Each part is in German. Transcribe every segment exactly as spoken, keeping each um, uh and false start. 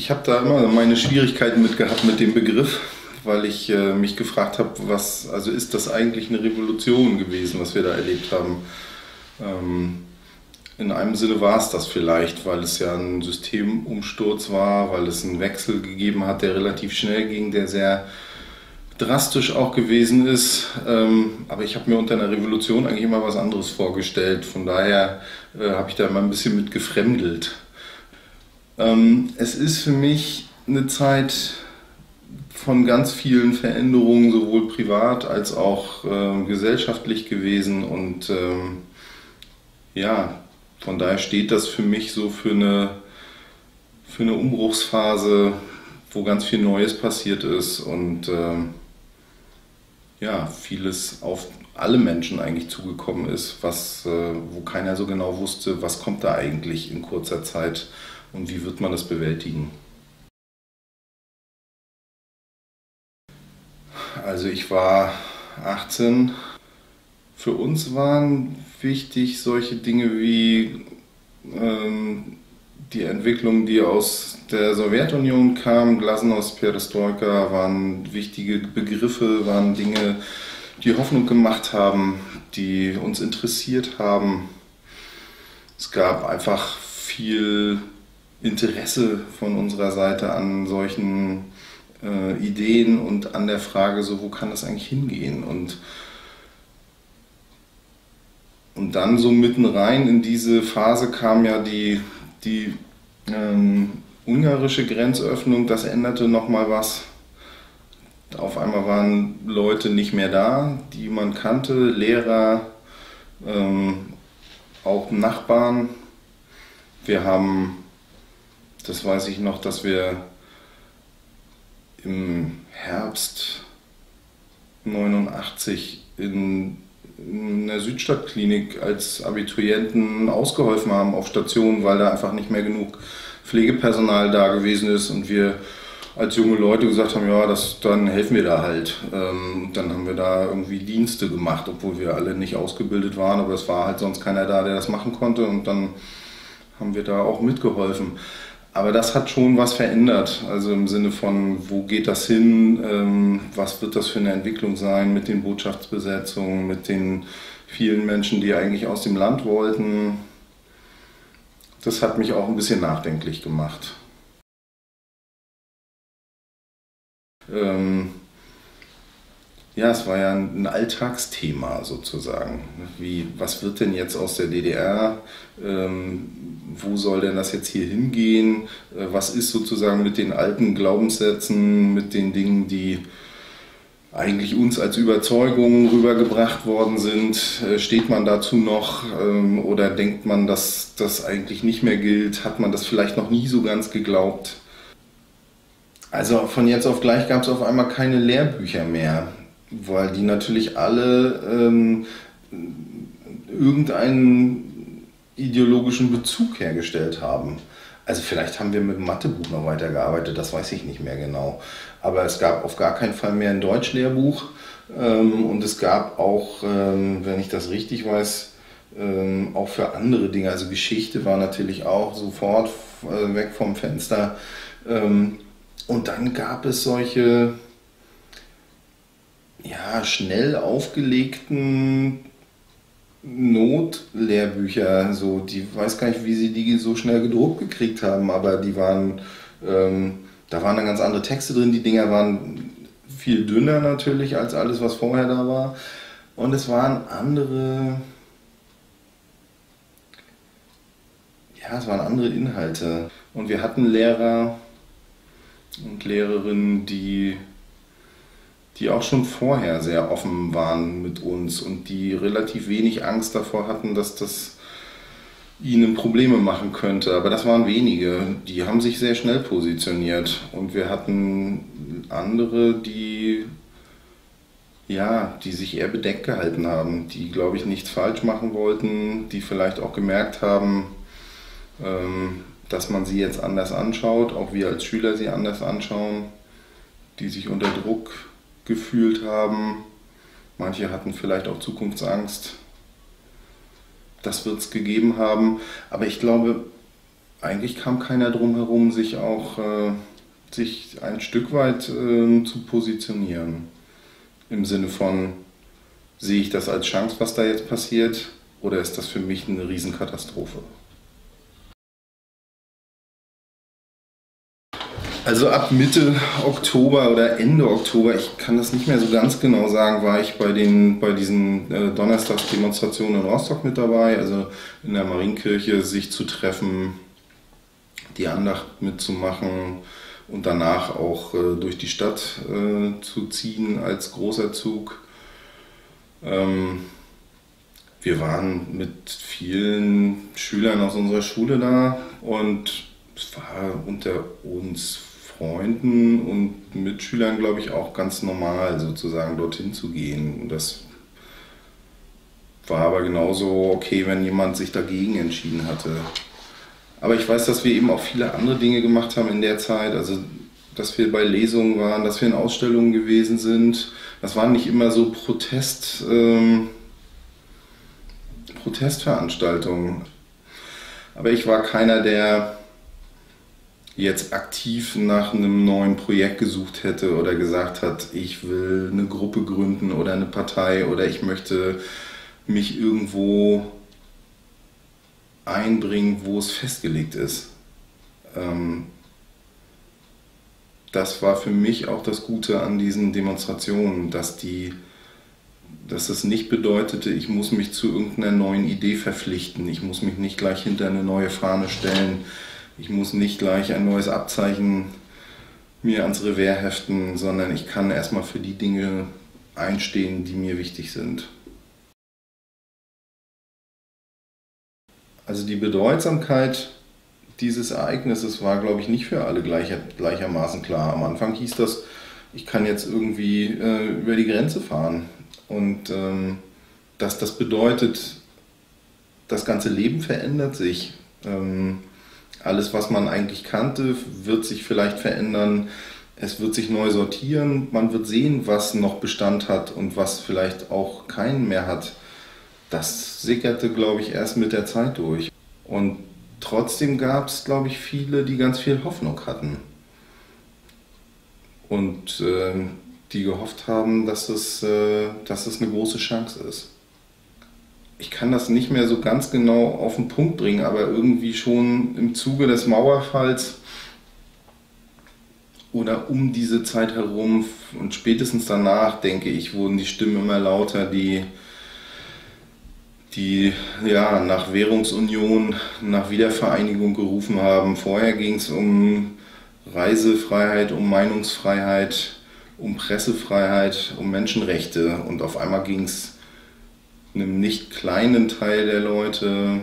Ich habe da immer meine Schwierigkeiten mit gehabt mit dem Begriff, weil ich äh, mich gefragt habe, was, also ist das eigentlich eine Revolution gewesen, was wir da erlebt haben? Ähm, in einem Sinne war es das vielleicht, weil es ja ein Systemumsturz war, weil es einen Wechsel gegeben hat, der relativ schnell ging, der sehr drastisch auch gewesen ist. Ähm, aber ich habe mir unter einer Revolution eigentlich immer was anderes vorgestellt. Von daher äh, habe ich da immer ein bisschen mit gefremdelt. Ähm, es ist für mich eine Zeit von ganz vielen Veränderungen, sowohl privat als auch äh, gesellschaftlich gewesen. Und ähm, ja, von daher steht das für mich so für eine, für eine Umbruchsphase, wo ganz viel Neues passiert ist und ähm, ja, vieles auf alle Menschen eigentlich zugekommen ist, was, äh, wo keiner so genau wusste, was kommt da eigentlich in kurzer Zeit und wie wird man das bewältigen. Also ich war achtzehn. Für uns waren wichtig solche Dinge wie ähm, die Entwicklung, die aus der Sowjetunion kam, Glasnost, Perestroika, waren wichtige Begriffe, waren Dinge, die Hoffnung gemacht haben, die uns interessiert haben. Es gab einfach viel Interesse von unserer Seite an solchen äh, Ideen und an der Frage, so, wo kann das eigentlich hingehen? Und Und dann so mitten rein in diese Phase kam ja die, die ähm, ungarische Grenzöffnung, das änderte nochmal was. Auf einmal waren Leute nicht mehr da, die man kannte, Lehrer, ähm, auch Nachbarn. Wir haben, das weiß ich noch, dass wir im Herbst neunundachtzig in in der Südstadtklinik als Abiturienten ausgeholfen haben auf Stationen, weil da einfach nicht mehr genug Pflegepersonal da gewesen ist und wir als junge Leute gesagt haben, ja, das, dann helfen wir da halt. Ähm, dann haben wir da irgendwie Dienste gemacht, obwohl wir alle nicht ausgebildet waren, aber es war halt sonst keiner da, der das machen konnte und dann haben wir da auch mitgeholfen. Aber das hat schon was verändert, also im Sinne von, wo geht das hin, ähm, was wird das für eine Entwicklung sein mit den Botschaftsbesetzungen, mit den vielen Menschen, die eigentlich aus dem Land wollten. Das hat mich auch ein bisschen nachdenklich gemacht. Ähm, ja, es war ja ein Alltagsthema sozusagen. Wie, was wird denn jetzt aus der D D R? Ähm, wo soll denn das jetzt hier hingehen? Äh, was ist sozusagen mit den alten Glaubenssätzen, mit den Dingen, die eigentlich uns als Überzeugungen rübergebracht worden sind? Äh, steht man dazu noch ähm, oder denkt man, dass das eigentlich nicht mehr gilt? Hat man das vielleicht noch nie so ganz geglaubt? Also von jetzt auf gleich gab es auf einmal keine Lehrbücher mehr, weil die natürlich alle ähm, irgendeinen ideologischen Bezug hergestellt haben. Also vielleicht haben wir mit dem Mathebuch noch weitergearbeitet, das weiß ich nicht mehr genau. Aber es gab auf gar keinen Fall mehr ein Deutschlehrbuch ähm, und es gab auch, ähm, wenn ich das richtig weiß, ähm, auch für andere Dinge, also Geschichte war natürlich auch sofort äh, weg vom Fenster. Ähm, und dann gab es solche ja, schnell aufgelegten Notlehrbücher, so, die weiß gar nicht, wie sie die so schnell gedruckt gekriegt haben, aber die waren, ähm, da waren dann ganz andere Texte drin, die Dinger waren viel dünner natürlich als alles, was vorher da war und es waren andere, ja, es waren andere Inhalte und wir hatten Lehrer und Lehrerinnen, die die auch schon vorher sehr offen waren mit uns und die relativ wenig Angst davor hatten, dass das ihnen Probleme machen könnte. Aber das waren wenige, die haben sich sehr schnell positioniert. Und wir hatten andere, die, ja, die sich eher bedeckt gehalten haben, die, glaube ich, nichts falsch machen wollten, die vielleicht auch gemerkt haben, ähm, dass man sie jetzt anders anschaut, auch wir als Schüler sie anders anschauen, die sich unter Druck gefühlt haben. Manche hatten vielleicht auch Zukunftsangst. Das wird es gegeben haben. Aber ich glaube, eigentlich kam keiner drum herum, sich auch äh, sich ein Stück weit äh, zu positionieren. Im Sinne von, sehe ich das als Chance, was da jetzt passiert, oder ist das für mich eine Riesenkatastrophe? Also ab Mitte Oktober oder Ende Oktober, ich kann das nicht mehr so ganz genau sagen, war ich bei, den, bei diesen äh, Donnerstagsdemonstrationen in Rostock mit dabei, also in der Marienkirche sich zu treffen, die Andacht mitzumachen und danach auch äh, durch die Stadt äh, zu ziehen als großer Zug. Ähm, wir waren mit vielen Schülern aus unserer Schule da und es war unter uns Freunden und Mitschülern, glaube ich, auch ganz normal, sozusagen dorthin zu gehen. Und das war aber genauso okay, wenn jemand sich dagegen entschieden hatte. Aber ich weiß, dass wir eben auch viele andere Dinge gemacht haben in der Zeit. Also, dass wir bei Lesungen waren, dass wir in Ausstellungen gewesen sind. Das waren nicht immer so Protest, ähm, Protestveranstaltungen. Aber ich war keiner, der jetzt aktiv nach einem neuen Projekt gesucht hätte oder gesagt hat, ich will eine Gruppe gründen oder eine Partei oder ich möchte mich irgendwo einbringen, wo es festgelegt ist. Ähm, das war für mich auch das Gute an diesen Demonstrationen, dass die, dass es nicht bedeutete, ich muss mich zu irgendeiner neuen Idee verpflichten, ich muss mich nicht gleich hinter eine neue Fahne stellen, ich muss nicht gleich ein neues Abzeichen mir ans Revers heften, sondern ich kann erstmal für die Dinge einstehen, die mir wichtig sind. Also die Bedeutsamkeit dieses Ereignisses war, glaube ich, nicht für alle gleicher, gleichermaßen klar. Am Anfang hieß das, ich kann jetzt irgendwie äh, über die Grenze fahren. Und ähm, dass das bedeutet, das ganze Leben verändert sich. Ähm, alles, was man eigentlich kannte, wird sich vielleicht verändern. Es wird sich neu sortieren. Man wird sehen, was noch Bestand hat und was vielleicht auch keinen mehr hat. Das sickerte, glaube ich, erst mit der Zeit durch. Und trotzdem gab es, glaube ich, viele, die ganz viel Hoffnung hatten. Und äh, die gehofft haben, dass es, äh, dass es eine große Chance ist. Ich kann das nicht mehr so ganz genau auf den Punkt bringen, aber irgendwie schon im Zuge des Mauerfalls oder um diese Zeit herum und spätestens danach, denke ich, wurden die Stimmen immer lauter, die, die ja, nach Währungsunion, nach Wiedervereinigung gerufen haben. Vorher ging es um Reisefreiheit, um Meinungsfreiheit, um Pressefreiheit, um Menschenrechte und auf einmal ging es einem nicht kleinen Teil der Leute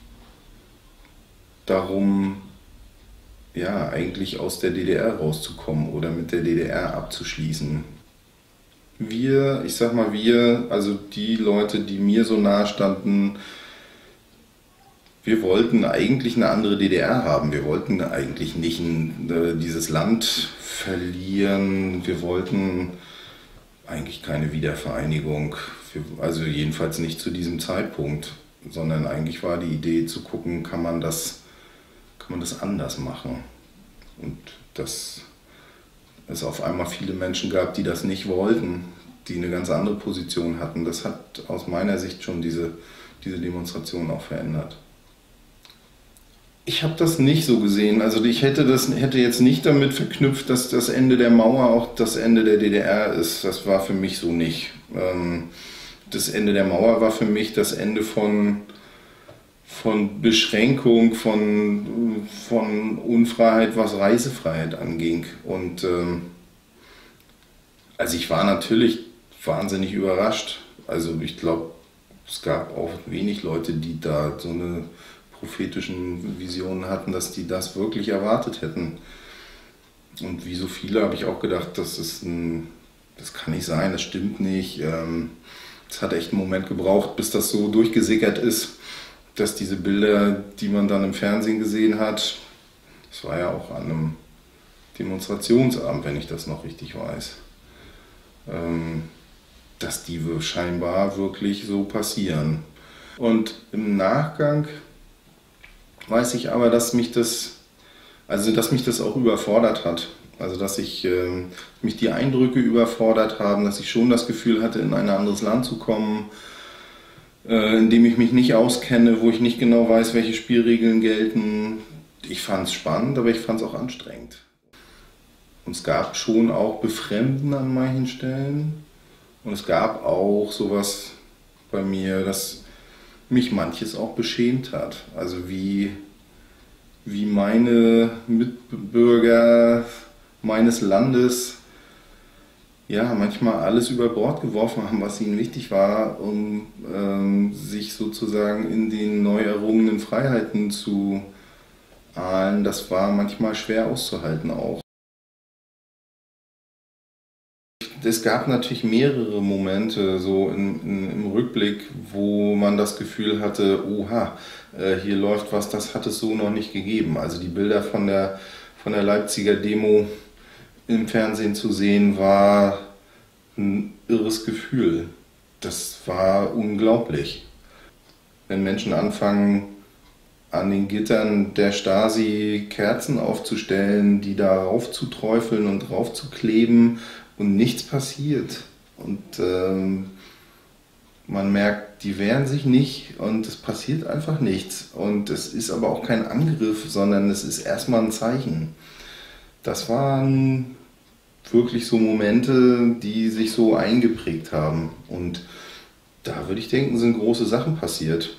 darum, ja, eigentlich aus der D D R rauszukommen oder mit der D D R abzuschließen. Wir, ich sag mal wir, also die Leute, die mir so nahe standen, wir wollten eigentlich eine andere D D R haben. Wir wollten eigentlich nicht ein, dieses Land verlieren. Wir wollten eigentlich keine Wiedervereinigung. Also jedenfalls nicht zu diesem Zeitpunkt, sondern eigentlich war die Idee zu gucken, kann man das, kann man das anders machen. Und dass es auf einmal viele Menschen gab, die das nicht wollten, die eine ganz andere Position hatten. Das hat aus meiner Sicht schon diese, diese Demonstration auch verändert. Ich habe das nicht so gesehen. Also ich hätte das hätte jetzt nicht damit verknüpft, dass das Ende der Mauer auch das Ende der D D R ist. Das war für mich so nicht. Das Ende der Mauer war für mich das Ende von, von Beschränkung, von, von Unfreiheit, was Reisefreiheit anging. Und ähm, also ich war natürlich wahnsinnig überrascht. Also ich glaube, es gab auch wenig Leute, die da so eine prophetischen Visionen hatten, dass die das wirklich erwartet hätten. Und wie so viele habe ich auch gedacht, das ist ein, das kann nicht sein, das stimmt nicht. Es hat echt einen Moment gebraucht, bis das so durchgesickert ist, dass diese Bilder, die man dann im Fernsehen gesehen hat, das war ja auch an einem Demonstrationsabend, wenn ich das noch richtig weiß, dass die scheinbar wirklich so passieren. Und im Nachgang weiß ich aber, dass mich das, also dass mich das auch überfordert hat. Also dass ich äh, mich die Eindrücke überfordert haben, dass ich schon das Gefühl hatte, in ein anderes Land zu kommen, äh, in dem ich mich nicht auskenne, wo ich nicht genau weiß, welche Spielregeln gelten. Ich fand es spannend, aber ich fand es auch anstrengend. Und es gab schon auch Befremden an manchen Stellen. Und es gab auch sowas bei mir, dass mich manches auch beschämt hat. Also wie, wie meine Mitbürger meines Landes ja manchmal alles über Bord geworfen haben, was ihnen wichtig war, um ähm, sich sozusagen in den neu errungenen Freiheiten zu ahlen. Das war manchmal schwer auszuhalten auch. Es gab natürlich mehrere Momente so in, in, im Rückblick, wo man das Gefühl hatte, oha, äh, hier läuft was, das hat es so noch nicht gegeben. Also die Bilder von der, von der Leipziger Demo im Fernsehen zu sehen, war ein irres Gefühl. Das war unglaublich. Wenn Menschen anfangen, an den Gittern der Stasi Kerzen aufzustellen, die da raufzuträufeln und raufzukleben und nichts passiert. Und ähm, man merkt, die wehren sich nicht und es passiert einfach nichts. Und es ist aber auch kein Angriff, sondern es ist erstmal ein Zeichen. Das waren wirklich so Momente, die sich so eingeprägt haben. Und da würde ich denken, sind große Sachen passiert.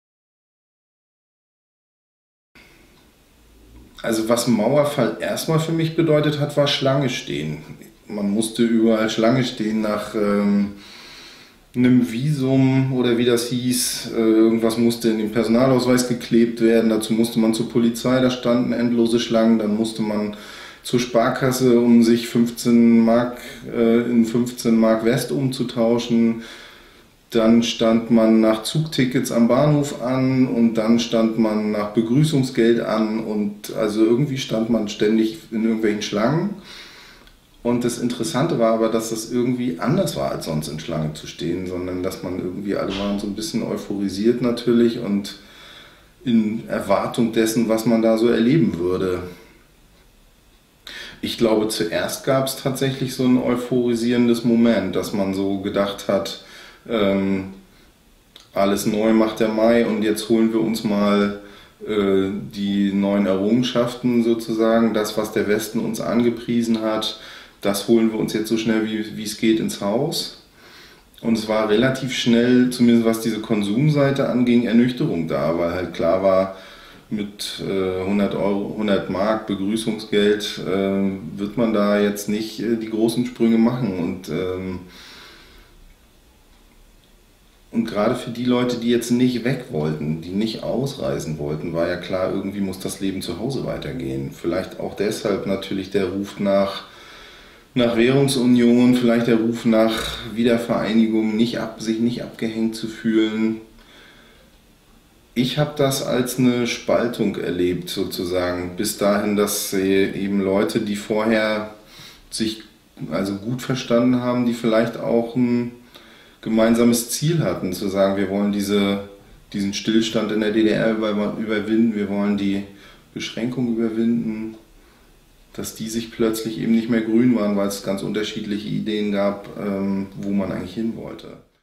Also was Mauerfall erstmal für mich bedeutet hat, war Schlange stehen. Man musste überall Schlange stehen nach ähm, einem Visum oder wie das hieß. Äh, irgendwas musste in den Personalausweis geklebt werden. Dazu musste man zur Polizei, da standen endlose Schlangen. Dann musste man zur Sparkasse, um sich fünfzehn Mark äh, in fünfzehn Mark West umzutauschen. Dann stand man nach Zugtickets am Bahnhof an und dann stand man nach Begrüßungsgeld an und also irgendwie stand man ständig in irgendwelchen Schlangen. Und das Interessante war aber, dass das irgendwie anders war, als sonst in Schlange zu stehen, sondern dass man irgendwie, alle waren so ein bisschen euphorisiert natürlich und in Erwartung dessen, was man da so erleben würde. Ich glaube, zuerst gab es tatsächlich so ein euphorisierendes Moment, dass man so gedacht hat, ähm, alles neu macht der Mai und jetzt holen wir uns mal äh, die neuen Errungenschaften sozusagen, das, was der Westen uns angepriesen hat, das holen wir uns jetzt so schnell wie, wie es geht ins Haus. Und es war relativ schnell, zumindest was diese Konsumseite anging, Ernüchterung da, weil halt klar war, mit äh, hundert Euro, hundert Mark Begrüßungsgeld äh, wird man da jetzt nicht äh, die großen Sprünge machen. Und, ähm, und gerade für die Leute, die jetzt nicht weg wollten, die nicht ausreisen wollten, war ja klar, irgendwie muss das Leben zu Hause weitergehen. Vielleicht auch deshalb natürlich der Ruf nach nach Währungsunion, vielleicht der Ruf nach Wiedervereinigung, nicht ab, sich nicht abgehängt zu fühlen. Ich habe das als eine Spaltung erlebt, sozusagen, bis dahin, dass eben Leute, die vorher sich also gut verstanden haben, die vielleicht auch ein gemeinsames Ziel hatten, zu sagen, wir wollen diese, diesen Stillstand in der D D R überwinden, wir wollen die Beschränkung überwinden, dass die sich plötzlich eben nicht mehr grün waren, weil es ganz unterschiedliche Ideen gab, ähm, wo man eigentlich hin wollte.